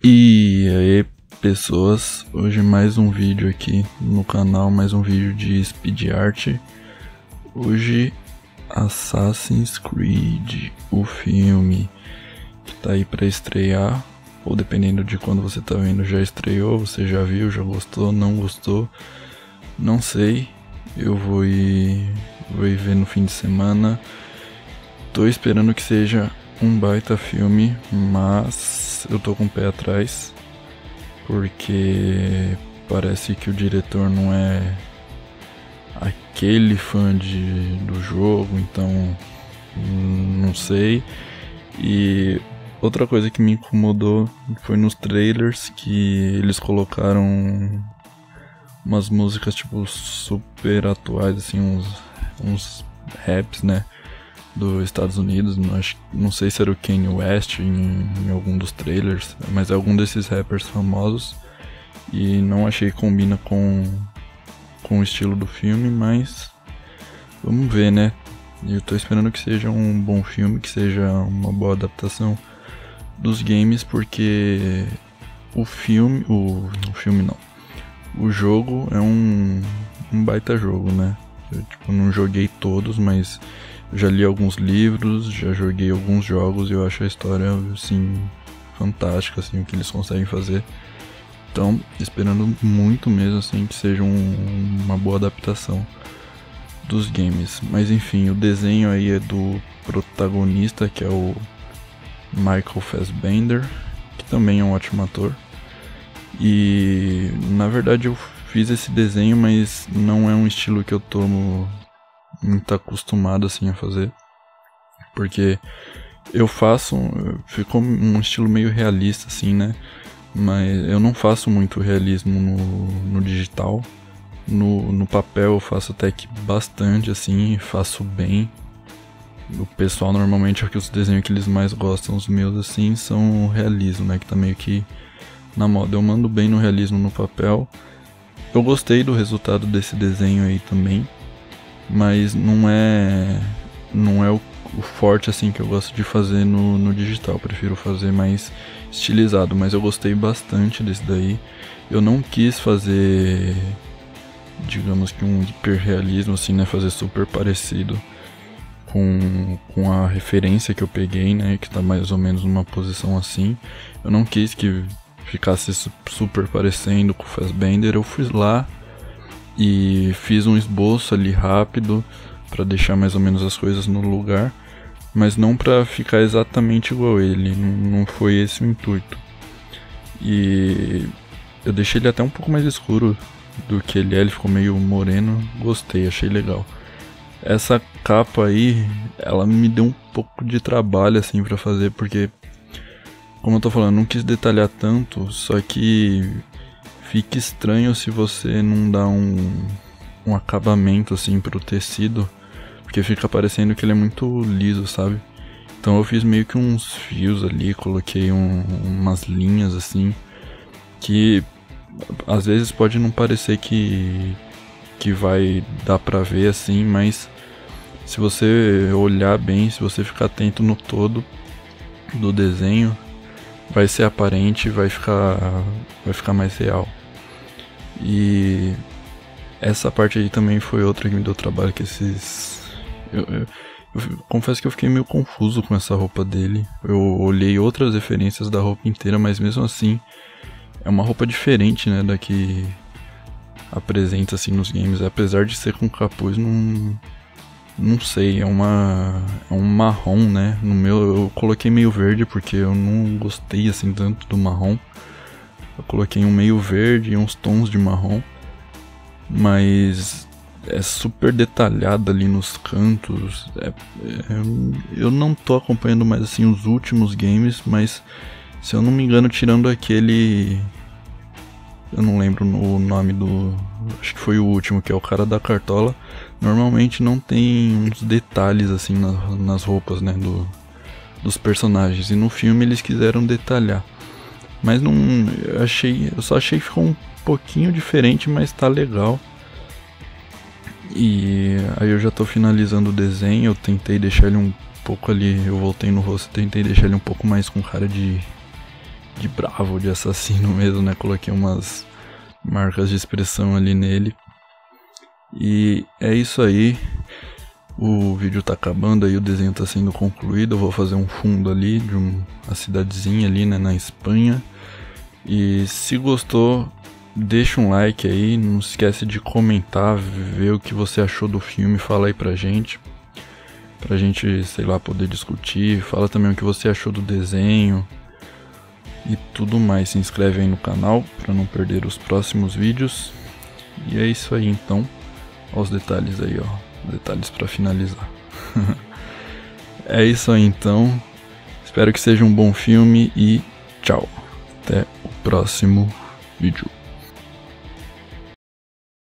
E aí, pessoas, hoje mais um vídeo aqui no canal, mais um vídeo de speed art. Hoje Assassin's Creed, o filme que tá aí pra estrear, ou dependendo de quando você tá vendo, já estreou, você já viu, já gostou, não gostou, não sei. Eu vou ir ver no fim de semana. Tô esperando que seja um baita filme, mas eu tô com o pé atrás, porque parece que o diretor não é aquele fã do jogo, então não sei. E outra coisa que me incomodou foi nos trailers que eles colocaram umas músicas tipo super atuais, assim, uns raps, né, dos Estados Unidos. Não sei se era o Kanye West em algum dos trailers, mas é algum desses rappers famosos, e não achei que combina com o estilo do filme, mas vamos ver, né? Eu tô esperando que seja um bom filme, que seja uma boa adaptação dos games, porque o jogo é um baita jogo, né? Eu não joguei todos, mas já li alguns livros, já joguei alguns jogos e eu acho a história, assim, fantástica, assim, o que eles conseguem fazer. Então, esperando muito mesmo, assim, que seja uma boa adaptação dos games. Mas enfim, o desenho aí é do protagonista, que é o Michael Fassbender, que também é um ótimo ator. E na verdade eu fiz esse desenho, mas não é um estilo que eu tô muito acostumado, assim, a fazer, porque ficou um estilo meio realista, assim, né? Mas eu não faço muito realismo no digital. No papel eu faço até que bastante, assim, faço bem. O pessoal normalmente é que os desenhos que eles mais gostam, os meus, assim, são o realismo, né? Que tá meio que na moda. Eu mando bem no realismo no papel. Eu gostei do resultado desse desenho aí também, mas não é o forte, assim, que eu gosto de fazer no digital. Eu prefiro fazer mais estilizado, mas eu gostei bastante desse daí. Eu não quis fazer, digamos que um hiperrealismo, assim, né, fazer super parecido com a referência que eu peguei, né, que tá mais ou menos numa posição assim. Eu não quis que ficasse super parecendo com o Fassbender. Eu fui lá e fiz um esboço ali rápido para deixar mais ou menos as coisas no lugar, mas não para ficar exatamente igual ele. Não foi esse o intuito. E eu deixei ele até um pouco mais escuro do que ele ficou meio moreno. Gostei, achei legal. Essa capa aí, ela me deu um pouco de trabalho, assim, pra fazer, porque, como eu tô falando, não quis detalhar tanto, só que fica estranho se você não dá um acabamento, assim, pro tecido, porque fica parecendo que ele é muito liso, sabe? Então eu fiz meio que uns fios ali, coloquei umas linhas, assim, que às vezes pode não parecer que vai dar pra ver, assim, mas se você olhar bem, se você ficar atento no todo do desenho, vai ser aparente, vai ficar mais real. E essa parte aí também foi outra que me deu trabalho, que eu confesso que eu fiquei meio confuso com essa roupa dele. Eu olhei outras referências da roupa inteira, mas mesmo assim é uma roupa diferente, né, da que apresenta, assim, nos games. Apesar de ser com capuz, não sei, é um marrom, né? No meu eu coloquei meio verde porque eu não gostei, assim, tanto do marrom. Eu coloquei um meio verde e uns tons de marrom, mas é super detalhado ali nos cantos. Eu não tô acompanhando mais, assim, os últimos games, mas se eu não me engano, tirando aquele, eu não lembro o nome acho que foi o último, que é o cara da cartola, normalmente não tem uns detalhes, assim, nas roupas, né, dos personagens. E no filme eles quiseram detalhar, mas eu só achei que ficou um pouquinho diferente, mas tá legal. E aí eu já tô finalizando o desenho. Eu tentei deixar ele um pouco ali, eu voltei no rosto, tentei deixar ele um pouco mais com cara de de bravo, de assassino mesmo, né? Coloquei umas marcas de expressão ali nele. E é isso aí. O vídeo tá acabando aí, o desenho tá sendo concluído. Eu vou fazer um fundo ali de uma cidadezinha ali, né, na Espanha. E se gostou, deixa um like aí, não esquece de comentar, ver o que você achou do filme, fala aí pra gente, sei lá, poder discutir. Fala também o que você achou do desenho e tudo mais. Se inscreve aí no canal pra não perder os próximos vídeos. E é isso aí então. Olha os detalhes aí, ó. Detalhes pra finalizar. É isso aí então. Espero que seja um bom filme e tchau. Até o próximo vídeo.